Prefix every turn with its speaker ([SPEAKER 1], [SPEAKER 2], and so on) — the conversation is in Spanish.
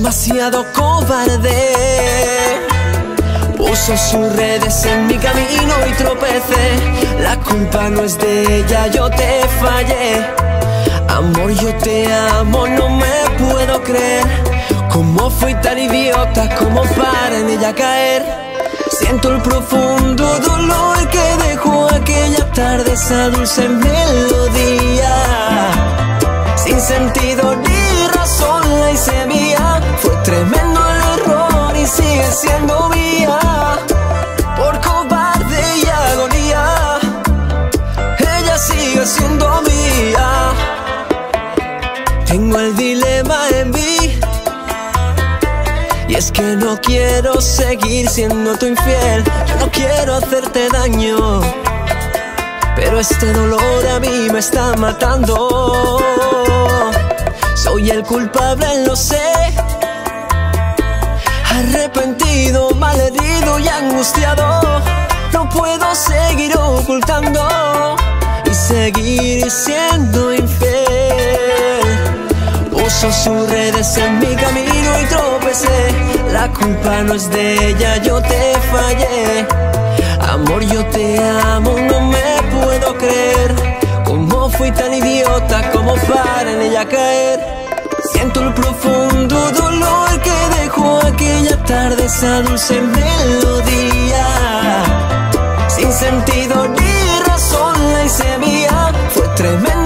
[SPEAKER 1] demasiado cobarde. Puso sus redes en mi camino y tropecé. La culpa no es de ella, yo te fallé. Amor, yo te amo, no me puedo creer. Cómo fui tan idiota como para en ella caer. Siento el profundo dolor que dejó aquella tarde, esa dulce melodía. Sin sentido ni razón la hice mía. Fue tremendo el error y sigue siendo mía. Por cobarde y agonía, ella sigue siendo mía. Tengo el dilema en mí, y es que no quiero seguir siendo tu infiel. Yo no quiero hacerte daño, pero este dolor a mí me está matando. Soy el culpable, lo sé. Arrepentido, malherido y angustiado. No puedo seguir ocultando y seguir siendo infiel. Puso sus redes en mi camino y tropecé. La culpa no es de ella, yo te fallé. Amor, yo te amo, no me puedo creer. Cómo fui tan idiota como para en ella caer. Siento el profundo dolor que dejó aquella tarde, esa dulce melodía. Sin sentido ni razón la hice mía. Fue tremendo